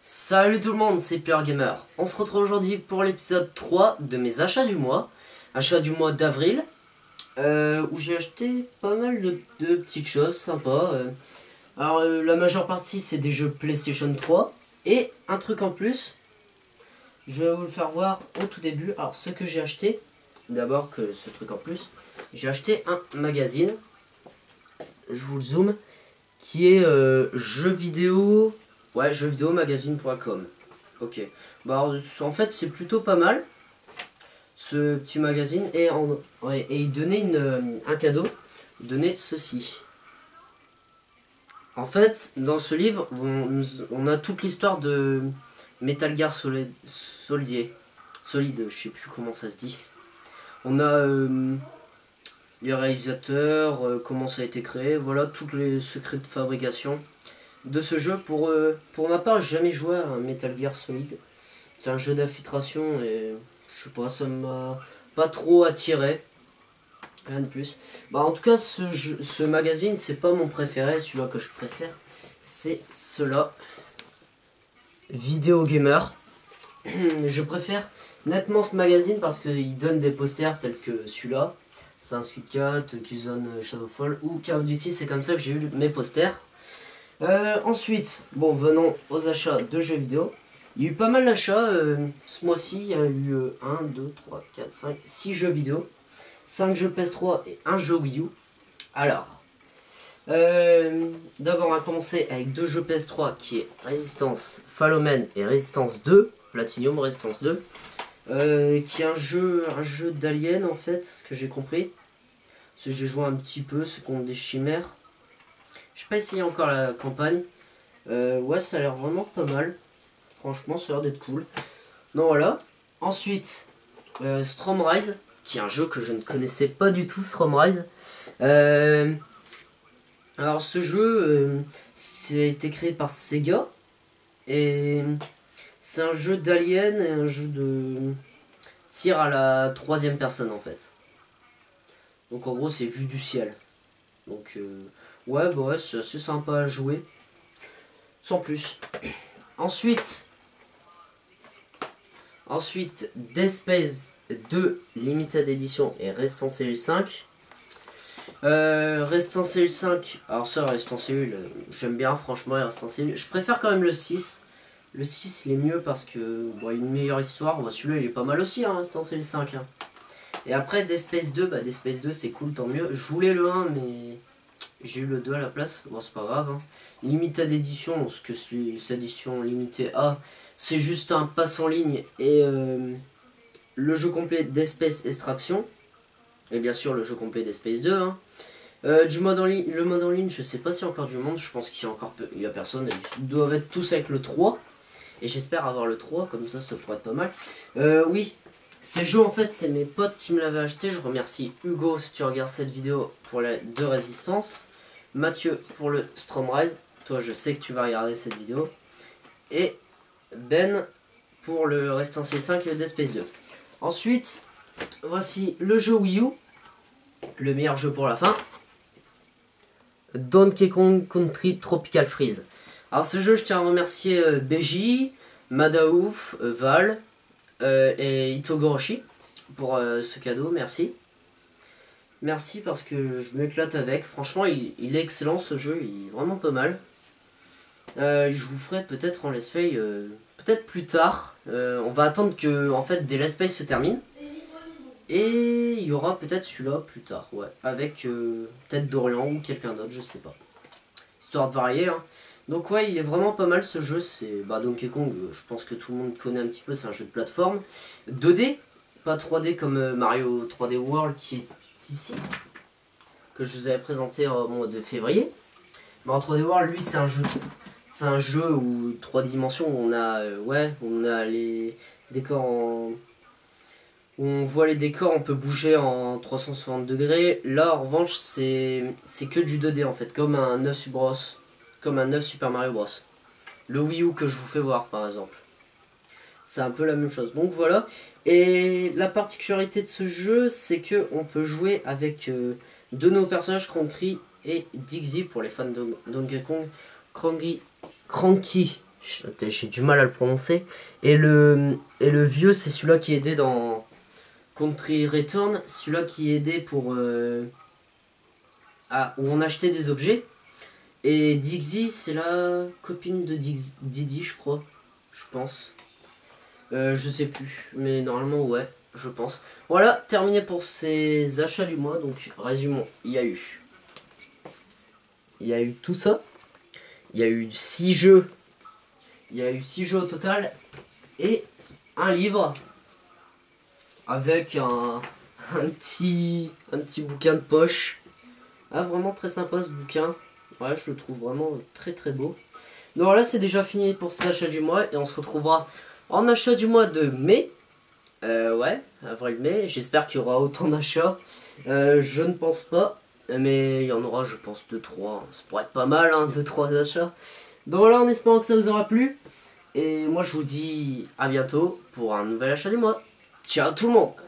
Salut tout le monde, c'est Pierre Gamer. On se retrouve aujourd'hui pour l'épisode 3 de mes achats du mois. Achat du mois d'avril, où j'ai acheté pas mal de petites choses sympas. La majeure partie c'est des jeux PlayStation 3. Et un truc en plus, je vais vous le faire voir au tout début. Alors ce que j'ai acheté, d'abord que ce truc en plus, j'ai acheté un magazine. Je vous le zoome, qui est jeux vidéo... Ouais, jeuxvideomagazine.com. Ok. Bah, en fait, c'est plutôt pas mal, ce petit magazine. Et il donnait un cadeau. Il donnait ceci. En fait, dans ce livre, on a toute l'histoire de Metal Gear Solid, je sais plus comment ça se dit. On a les réalisateurs, comment ça a été créé, voilà, tous les secrets de fabrication de ce jeu. Pour ma part, j'ai jamais joué à un Metal Gear Solid. C'est un jeu d'infiltration et je sais pas, ça m'a pas trop attiré. Rien de plus. Bah en tout cas, ce magazine, c'est pas mon préféré. Celui-là que je préfère, c'est cela. Vidéo Gamer. Je préfère nettement ce magazine parce qu'il donne des posters tels que celui-là. C'est un Squid Cat, Killzone Shadowfall ou Call of Duty. C'est comme ça que j'ai eu mes posters. Ensuite, bon, venons aux achats de jeux vidéo. Il y a eu pas mal d'achats ce mois-ci. Il y a eu 1, 2, 3, 4, 5, 6 jeux vidéo, 5 jeux PS3 et 1 jeu Wii U. Alors, d'abord on va commencer avec 2 jeux PS3 qui est Resistance Fall Man et Resistance 2, Platinum Resistance 2, qui est un jeu d'alien en fait, ce que j'ai compris. Parce que j'ai joué un petit peu, c'est contre des chimères. Je n'ai pas essayé encore la campagne. Ouais, ça a l'air vraiment pas mal. Franchement, ça a l'air d'être cool. Donc voilà. Ensuite, Stormrise, qui est un jeu que je ne connaissais pas du tout, Stormrise. Alors ce jeu, c'est été créé par Sega. Et c'est un jeu d'alien et un jeu de tir à la 3e personne en fait. Donc en gros, c'est vue du ciel. Donc... ouais, bah ouais, c'est assez sympa à jouer. Sans plus. Ensuite, Dead Space 2 Limited Edition et Restant Cellule 5. Restant Cellule 5, alors ça, Restant Cellule, j'aime bien, franchement, Restant Cellule. Je préfère quand même le 6. Le 6, il est mieux parce que, bon, il y a une meilleure histoire. Bon, celui-là, il est pas mal aussi, hein, Restant Cellule 5. Hein. Et après, Dead Space 2, bah, Dead Space 2, c'est cool, tant mieux. Je voulais le 1, mais... j'ai eu le 2 à la place, bon c'est pas grave. Hein. Limited Edition, ce que cette édition limitée a, c'est juste un pass en ligne et le jeu complet d'Espèce Extraction. Et bien sûr le jeu complet d'Espèce 2. Hein. Le mode en ligne, je sais pas s'il y a encore du monde, je pense qu'il y a encore il y a personne, ils doivent être tous avec le 3. Et j'espère avoir le 3, comme ça pourrait être pas mal. Oui, ces jeux en fait c'est mes potes qui me l'avaient acheté. Je remercie Hugo si tu regardes cette vidéo pour les 2 résistances, Mathieu pour le Stormrise, toi je sais que tu vas regarder cette vidéo, et Ben pour le Restant Cellule 5 et le Dead Space 2. Ensuite voici le jeu Wii U, le meilleur jeu pour la fin, Donkey Kong Country Tropical Freeze. Alors ce jeu je tiens à remercier BJ, Madaouf, Val et Itogoroshi pour ce cadeau, merci. Merci parce que je m'éclate avec, franchement il est excellent ce jeu, il est vraiment pas mal. Je vous ferai peut-être en let's play, peut-être plus tard, on va attendre que en fait des let's play se terminent. Et il y aura peut-être celui-là plus tard, ouais, avec peut-être Dorian ou quelqu'un d'autre, je sais pas. Histoire de varier, hein. Donc ouais, il est vraiment pas mal ce jeu, c'est Donkey Kong, je pense que tout le monde connaît un petit peu, c'est un jeu de plateforme. 2D, pas 3D comme Mario 3D World qui est ici, que je vous avais présenté au mois de février. Mais en 3D World, lui, c'est un jeu où 3 dimensions, où on a les décors en... où on voit les décors, on peut bouger en 360 degrés. Là, en revanche, c'est que du 2D en fait, comme un 9 Bros. Comme un 9 Super Mario Bros. Le Wii U que je vous fais voir par exemple. C'est un peu la même chose. Donc voilà. Et la particularité de ce jeu, c'est que on peut jouer avec deux de nos personnages, Cranky et Dixie pour les fans de Donkey Kong. Cranky J'ai du mal à le prononcer. Et le vieux, c'est celui-là qui aidait dans Country Return. Celui-là qui aidait pour... où on achetait des objets. Et Dixie, c'est la copine de Didi, je crois. Je pense. Je sais plus. Mais normalement, ouais, je pense. Voilà, terminé pour ces achats du mois. Donc, résumons. Il y a eu tout ça. Il y a eu 6 jeux. Il y a eu 6 jeux au total. Et un livre. Avec un petit bouquin de poche. Ah, vraiment très sympa ce bouquin. Ouais, je le trouve vraiment très très beau. Donc là, c'est déjà fini pour ces achats du mois. Et on se retrouvera en achat du mois de mai. Ouais, avril-mai. J'espère qu'il y aura autant d'achats. Je ne pense pas. Mais il y en aura, je pense, 2-3. Ça pourrait être pas mal, hein, 2-3 achats. Donc voilà, en espérant que ça vous aura plu. Et moi, je vous dis à bientôt pour un nouvel achat du mois. Ciao tout le monde!